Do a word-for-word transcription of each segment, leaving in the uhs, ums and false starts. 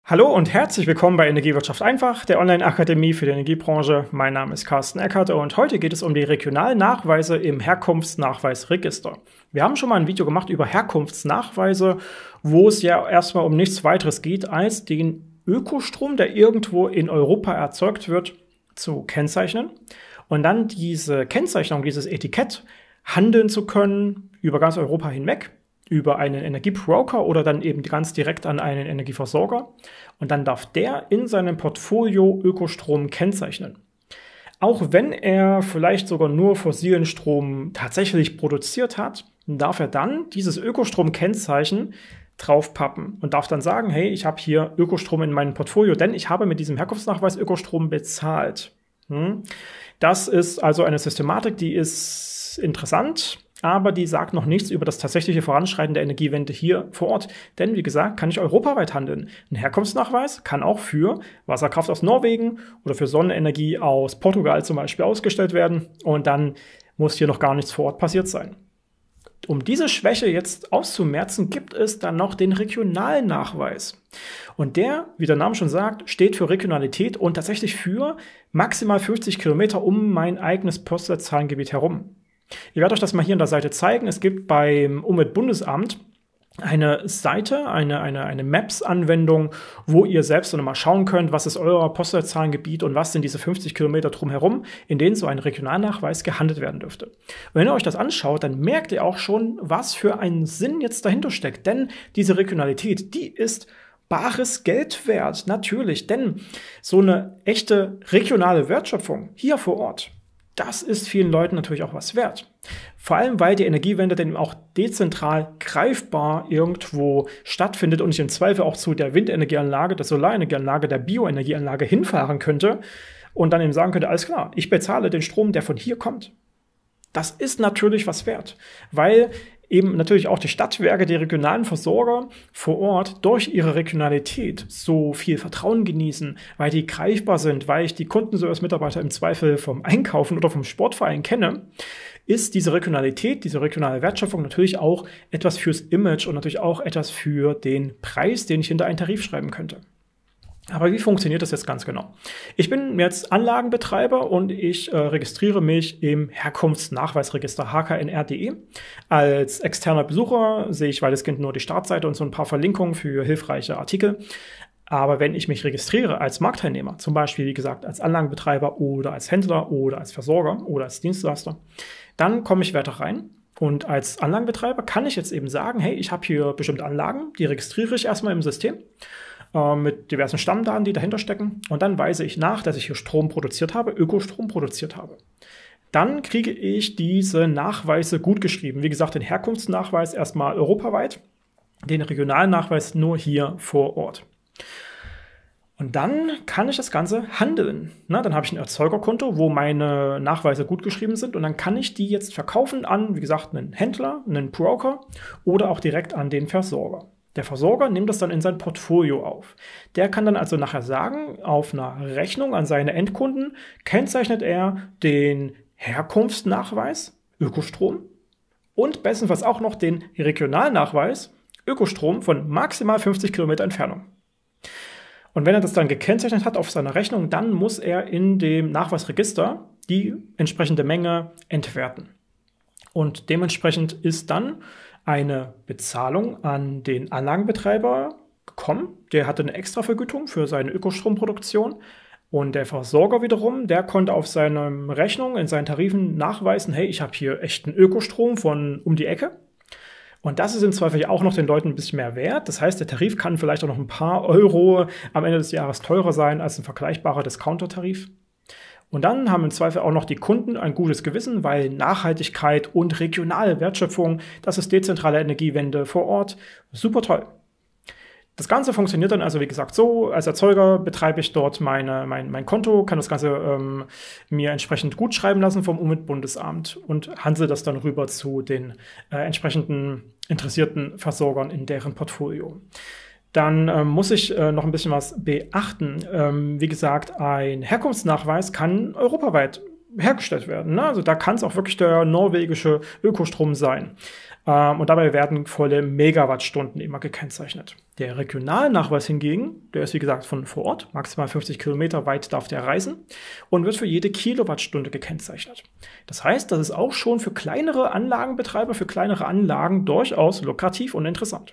Hallo und herzlich willkommen bei Energiewirtschaft einfach, der Online-Akademie für die Energiebranche. Mein Name ist Carsten Eckert und heute geht es um die Regionalnachweise im Herkunftsnachweisregister. Wir haben schon mal ein Video gemacht über Herkunftsnachweise, wo es ja erstmal um nichts weiteres geht, als den Ökostrom, der irgendwo in Europa erzeugt wird, zu kennzeichnen und dann diese Kennzeichnung, dieses Etikett handeln zu können über ganz Europa hinweg, über einen Energiebroker oder dann eben ganz direkt an einen Energieversorger. Und dann darf der in seinem Portfolio Ökostrom kennzeichnen. Auch wenn er vielleicht sogar nur fossilen Strom tatsächlich produziert hat, darf er dann dieses Ökostrom-Kennzeichen draufpappen und darf dann sagen, hey, ich habe hier Ökostrom in meinem Portfolio, denn ich habe mit diesem Herkunftsnachweis Ökostrom bezahlt. Das ist also eine Systematik, die ist interessant, aber die sagt noch nichts über das tatsächliche Voranschreiten der Energiewende hier vor Ort. Denn, wie gesagt, kann ich europaweit handeln. Ein Herkunftsnachweis kann auch für Wasserkraft aus Norwegen oder für Sonnenenergie aus Portugal zum Beispiel ausgestellt werden. Und dann muss hier noch gar nichts vor Ort passiert sein. Um diese Schwäche jetzt auszumerzen, gibt es dann noch den Regionalnachweis. Und der, wie der Name schon sagt, steht für Regionalität und tatsächlich für maximal fünfzig Kilometer um mein eigenes Postleitzahlengebiet herum. Ich werde euch das mal hier an der Seite zeigen. Es gibt beim Umweltbundesamt eine Seite, eine, eine, eine Maps-Anwendung, wo ihr selbst dann mal schauen könnt, was ist euer Postleitzahlengebiet und was sind diese fünfzig Kilometer drumherum, in denen so ein Regionalnachweis gehandelt werden dürfte. Und wenn ihr euch das anschaut, dann merkt ihr auch schon, was für einen Sinn jetzt dahinter steckt. Denn diese Regionalität, die ist bares Geld wert, natürlich. Denn so eine echte regionale Wertschöpfung hier vor Ort, das ist vielen Leuten natürlich auch was wert. Vor allem, weil die Energiewende dann auch dezentral greifbar irgendwo stattfindet und ich im Zweifel auch zu der Windenergieanlage, der Solarenergieanlage, der Bioenergieanlage hinfahren könnte und dann eben sagen könnte, alles klar, ich bezahle den Strom, der von hier kommt. Das ist natürlich was wert, weil eben natürlich auch die Stadtwerke, die regionalen Versorger vor Ort durch ihre Regionalität so viel Vertrauen genießen, weil die greifbar sind, weil ich die Kundenservice-Mitarbeiter im Zweifel vom Einkaufen oder vom Sportverein kenne, ist diese Regionalität, diese regionale Wertschöpfung natürlich auch etwas fürs Image und natürlich auch etwas für den Preis, den ich hinter einen Tarif schreiben könnte. Aber wie funktioniert das jetzt ganz genau? Ich bin jetzt Anlagenbetreiber und ich äh, registriere mich im Herkunftsnachweisregister H K N R punkt de. Als externer Besucher sehe ich weitestgehend nur die Startseite und so ein paar Verlinkungen für hilfreiche Artikel. Aber wenn ich mich registriere als Marktteilnehmer, zum Beispiel, wie gesagt, als Anlagenbetreiber oder als Händler oder als Versorger oder als Dienstleister, dann komme ich weiter rein. Und als Anlagenbetreiber kann ich jetzt eben sagen, hey, ich habe hier bestimmte Anlagen, die registriere ich erstmal im System mit diversen Stammdaten, die dahinter stecken. Und dann weise ich nach, dass ich hier Strom produziert habe, Ökostrom produziert habe. Dann kriege ich diese Nachweise gut geschrieben. Wie gesagt, den Herkunftsnachweis erstmal europaweit, den Regionalnachweis nur hier vor Ort. Und dann kann ich das Ganze handeln. Na, dann habe ich ein Erzeugerkonto, wo meine Nachweise gut geschrieben sind. Und dann kann ich die jetzt verkaufen an, wie gesagt, einen Händler, einen Broker oder auch direkt an den Versorger. Der Versorger nimmt das dann in sein Portfolio auf. Der kann dann also nachher sagen, auf einer Rechnung an seine Endkunden kennzeichnet er den Herkunftsnachweis, Ökostrom, und bestenfalls auch noch den Regionalnachweis, Ökostrom von maximal fünfzig Kilometer Entfernung. Und wenn er das dann gekennzeichnet hat auf seiner Rechnung, dann muss er in dem Nachweisregister die entsprechende Menge entwerten. Und dementsprechend ist dann eine Bezahlung an den Anlagenbetreiber gekommen. Der hatte eine Extravergütung für seine Ökostromproduktion. Und der Versorger wiederum, der konnte auf seiner Rechnung, in seinen Tarifen nachweisen, hey, ich habe hier echten Ökostrom von um die Ecke. Und das ist im Zweifel auch noch den Leuten ein bisschen mehr wert. Das heißt, der Tarif kann vielleicht auch noch ein paar Euro am Ende des Jahres teurer sein als ein vergleichbarer Discounter-Tarif. Und dann haben im Zweifel auch noch die Kunden ein gutes Gewissen, weil Nachhaltigkeit und regionale Wertschöpfung, das ist dezentrale Energiewende vor Ort, super toll. Das Ganze funktioniert dann also, wie gesagt, so. Als Erzeuger betreibe ich dort meine, mein, mein Konto, kann das Ganze ähm, mir entsprechend gut schreiben lassen vom Umweltbundesamt und handle das dann rüber zu den äh, entsprechenden interessierten Versorgern in deren Portfolio. Dann ähm, muss ich äh, noch ein bisschen was beachten. Ähm, wie gesagt, ein Herkunftsnachweis kann europaweit hergestellt werden. Ne? Also da kann es auch wirklich der norwegische Ökostrom sein. Ähm, und dabei werden volle Megawattstunden immer gekennzeichnet. Der Regionalnachweis hingegen, der ist wie gesagt von vor Ort, maximal fünfzig Kilometer weit darf der reisen und wird für jede Kilowattstunde gekennzeichnet. Das heißt, das ist auch schon für kleinere Anlagenbetreiber, für kleinere Anlagen durchaus lukrativ und interessant.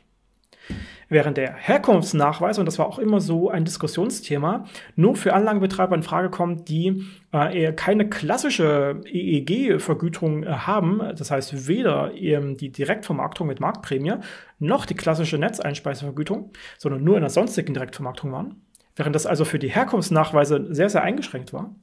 Während der Herkunftsnachweis, und das war auch immer so ein Diskussionsthema, nur für Anlagenbetreiber in Frage kommt, die äh, eher keine klassische E E G-Vergütung äh, haben, das heißt weder ähm, die Direktvermarktung mit Marktprämie noch die klassische Netzeinspeisevergütung, sondern nur in der sonstigen Direktvermarktung waren, während das also für die Herkunftsnachweise sehr, sehr eingeschränkt war,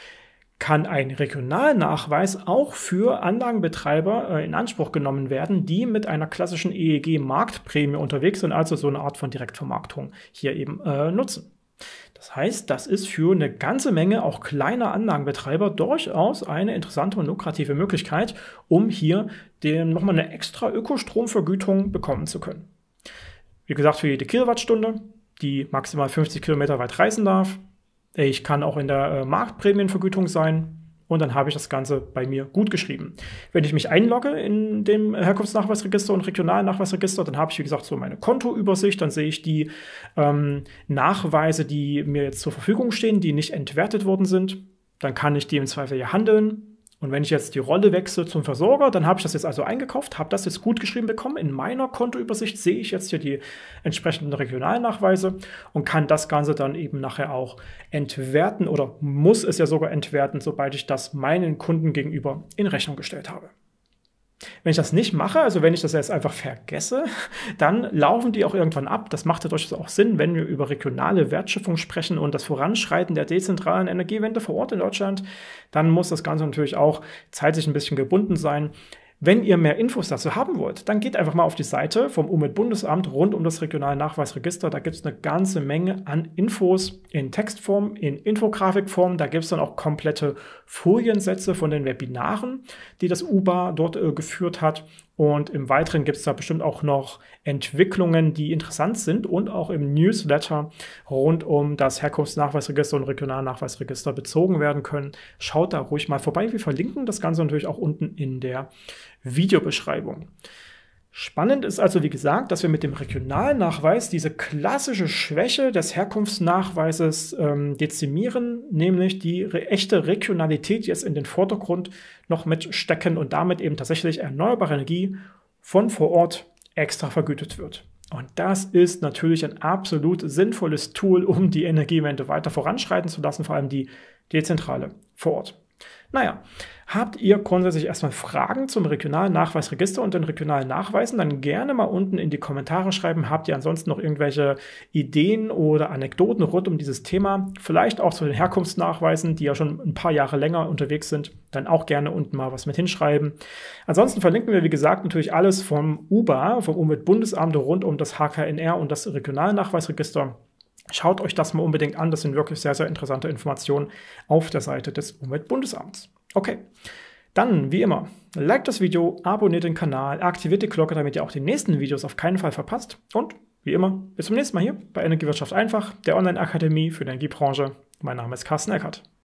kann ein Regionalnachweis auch für Anlagenbetreiber äh, in Anspruch genommen werden, die mit einer klassischen E E G-Marktprämie unterwegs sind, also so eine Art von Direktvermarktung hier eben äh, nutzen. Das heißt, das ist für eine ganze Menge auch kleiner Anlagenbetreiber durchaus eine interessante und lukrative Möglichkeit, um hier den, nochmal eine extra Ökostromvergütung bekommen zu können. Wie gesagt, für jede Kilowattstunde, die maximal fünfzig Kilometer weit reisen darf. Ich kann auch in der äh, Marktprämienvergütung sein und dann habe ich das Ganze bei mir gut geschrieben. Wenn ich mich einlogge in dem Herkunftsnachweisregister und Regionalnachweisregister, dann habe ich, wie gesagt, so meine Kontoübersicht, dann sehe ich die ähm, Nachweise, die mir jetzt zur Verfügung stehen, die nicht entwertet worden sind. Dann kann ich die im Zweifel ja handeln. Und wenn ich jetzt die Rolle wechsle zum Versorger, dann habe ich das jetzt also eingekauft, habe das jetzt gut geschrieben bekommen. In meiner Kontoübersicht sehe ich jetzt hier die entsprechenden Regionalnachweise und kann das Ganze dann eben nachher auch entwerten oder muss es ja sogar entwerten, sobald ich das meinen Kunden gegenüber in Rechnung gestellt habe. Wenn ich das nicht mache, also wenn ich das jetzt einfach vergesse, dann laufen die auch irgendwann ab. Das macht ja durchaus auch Sinn, wenn wir über regionale Wertschöpfung sprechen und das Voranschreiten der dezentralen Energiewende vor Ort in Deutschland, dann muss das Ganze natürlich auch zeitlich ein bisschen gebunden sein. Wenn ihr mehr Infos dazu haben wollt, dann geht einfach mal auf die Seite vom Umweltbundesamt rund um das Regionalnachweisregister. Da gibt es eine ganze Menge an Infos in Textform, in Infografikform. Da gibt es dann auch komplette Foliensätze von den Webinaren, die das U B A dort äh, geführt hat. Und im Weiteren gibt es da bestimmt auch noch Entwicklungen, die interessant sind und auch im Newsletter rund um das Herkunftsnachweisregister und Regionalnachweisregister bezogen werden können. Schaut da ruhig mal vorbei. Wir verlinken das Ganze natürlich auch unten in der Videobeschreibung. Spannend ist also, wie gesagt, dass wir mit dem Regionalnachweis diese klassische Schwäche des Herkunftsnachweises ähm, dezimieren, nämlich die re- echte Regionalität jetzt in den Vordergrund noch mit stecken und damit eben tatsächlich erneuerbare Energie von vor Ort extra vergütet wird. Und das ist natürlich ein absolut sinnvolles Tool, um die Energiewende weiter voranschreiten zu lassen, vor allem die dezentrale vor Ort. Naja, habt ihr grundsätzlich erstmal Fragen zum regionalen Nachweisregister und den regionalen Nachweisen, dann gerne mal unten in die Kommentare schreiben. Habt ihr ansonsten noch irgendwelche Ideen oder Anekdoten rund um dieses Thema? Vielleicht auch zu den Herkunftsnachweisen, die ja schon ein paar Jahre länger unterwegs sind, dann auch gerne unten mal was mit hinschreiben. Ansonsten verlinken wir, wie gesagt, natürlich alles vom U B A, vom Umweltbundesamt rund um das H K N R und das Regionalnachweisregister. Schaut euch das mal unbedingt an, das sind wirklich sehr, sehr interessante Informationen auf der Seite des Umweltbundesamts. Okay, dann wie immer, liked das Video, abonniert den Kanal, aktiviert die Glocke, damit ihr auch die nächsten Videos auf keinen Fall verpasst. Und wie immer, bis zum nächsten Mal hier bei Energiewirtschaft einfach, der Online-Akademie für die Energiebranche. Mein Name ist Carsten Eckert.